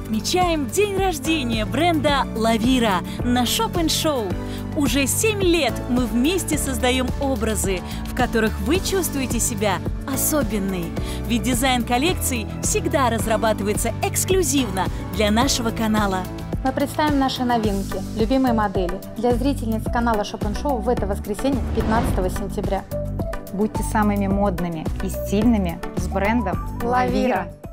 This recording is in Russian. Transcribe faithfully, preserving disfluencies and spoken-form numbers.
Отмечаем день рождения бренда Лавира на Shop энд Show. Уже семь лет мы вместе создаем образы, в которых вы чувствуете себя особенной. Ведь дизайн коллекций всегда разрабатывается эксклюзивно для нашего канала. Мы представим наши новинки, любимые модели для зрительниц канала Shop энд Show в это воскресенье, пятнадцатого сентября. Будьте самыми модными и стильными с брендом Лавира.